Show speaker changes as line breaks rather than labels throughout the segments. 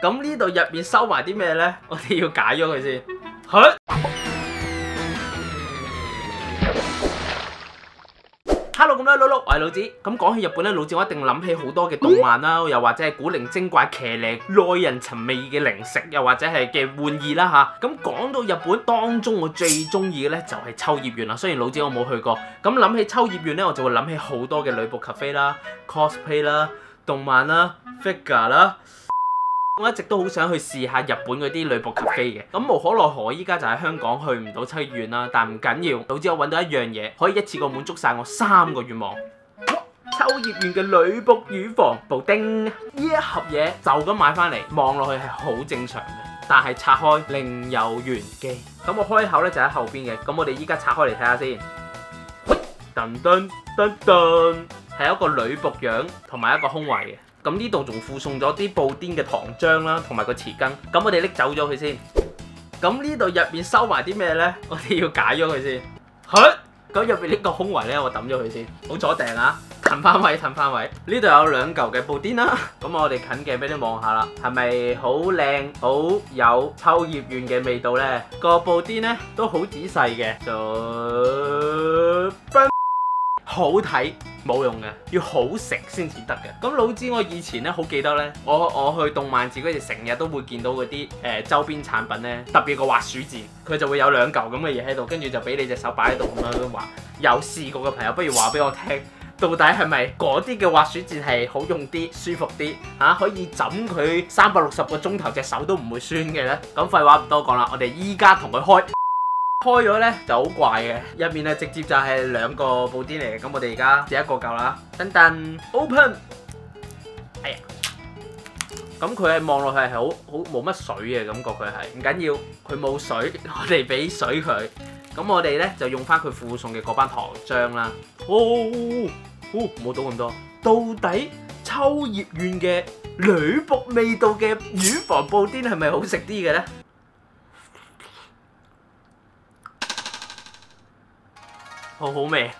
咁呢度入面收埋啲咩呢？我哋要解咗佢先。Hello， 咁多位老碌，我係老子。咁講起日本咧，老子我一定諗起好多嘅動漫啦，又或者係古靈精怪、騎呢耐人尋味嘅零食，又或者係嘅玩意啦吓。咁講到日本當中，我最中意嘅咧就係秋葉原啦。雖然老子我冇去過，咁諗起秋葉原咧，我就會諗起好多嘅女僕 cafe 啦、cosplay 啦、動漫啦、figure 啦。我一直都好想去試下日本嗰啲女僕 cafe 嘅，咁無可奈何，依家就喺香港去唔到秋葉原啦。但唔緊要，老子我揾到一樣嘢，可以一次過滿足晒我3個願望。秋葉原嘅女僕乳房布丁，呢一盒嘢就咁買翻嚟，望落去係好正常嘅，但係拆開另有玄機。咁我開口咧就喺後邊嘅，咁我哋依家拆開嚟睇下先。噔噔噔噔，係一個女僕樣同埋一個胸圍嘅。咁呢度仲附送咗啲布甸嘅糖漿啦，同埋個匙羹。咁我哋拎走咗佢先。咁呢度入面收埋啲咩呢？我哋要解咗佢先。咁入面呢個胸圍呢，我抌咗佢先。好坐定啊！騰翻位，騰翻位。呢度有2嚿嘅布甸啦。咁我哋近鏡俾你望下啦，係咪好靚、好有秋葉原嘅味道呢？個布甸呢都好仔細嘅，就好睇。冇用嘅，要好食先至得嘅。咁老子我以前咧好記得咧，我去動漫節嗰時成日都會見到嗰啲周邊產品咧，特別個滑鼠墊，佢就會有2嚿咁嘅嘢喺度，跟住就俾你隻手擺喺度咁樣滑。有試過嘅朋友不如話俾我聽，到底係咪嗰啲嘅滑鼠墊係好用啲、舒服啲嚇，可以枕佢360個鐘頭隻手都唔會酸嘅咧？咁廢話唔多講啦，我哋依家同佢開咗咧就好怪嘅，入面啊直接就係2個布甸嚟嘅。咁我哋而家第一個夠啦，噔噔 open， 哎呀，咁佢係望落去係好冇乜水嘅感覺，佢係唔緊要，佢冇水，我哋俾水佢。咁我哋咧就用翻佢附送嘅嗰班糖漿啦。冇倒咁多。到底秋葉原嘅女僕味道嘅乳房布甸係咪好食啲嘅咧？好好味。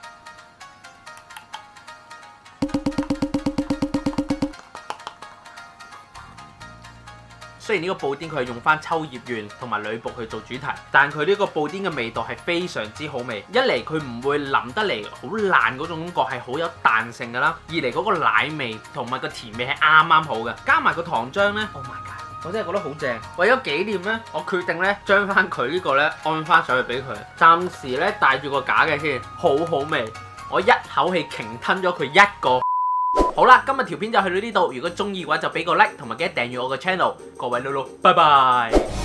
雖然呢個布甸佢係用翻秋葉原同埋女僕去做主題，但佢呢個布甸嘅味道係非常之好味。一嚟佢唔會腍得嚟好爛嗰種感覺，係好有彈性㗎啦；二嚟嗰個奶味同埋個甜味係啱啱好嘅，加埋個糖漿呢 ，Oh my god！我真係覺得好正，為咗紀念咧，我決定咧將翻佢呢個咧按翻上去俾佢。暫時咧帶住個假嘅先，好好味，我一口氣鯨吞咗佢1個。好啦，今日條片就去到呢度，如果中意嘅話就俾個 like 同埋記得訂閱我個 channel。各位嚕嚕，拜拜。